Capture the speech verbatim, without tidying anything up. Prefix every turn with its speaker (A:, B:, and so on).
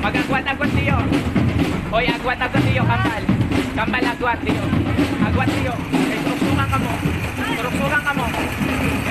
A: Mag-agwat-agwat tiyo. Hoy, agwat-agwat tiyo, kambal. Kambal agwat tiyo. Agwat tiyo. Ay, turuksungan ka mo. Turuksungan ka mo.